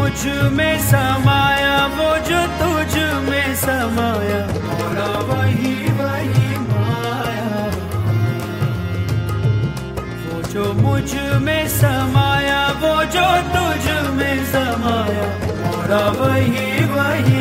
मुझ में समाया, वो जो तुझ में समाया, मोरा वही वही माया। वो जो मुझ में समाया, वो जो तुझ में समाया, मोरा वही वही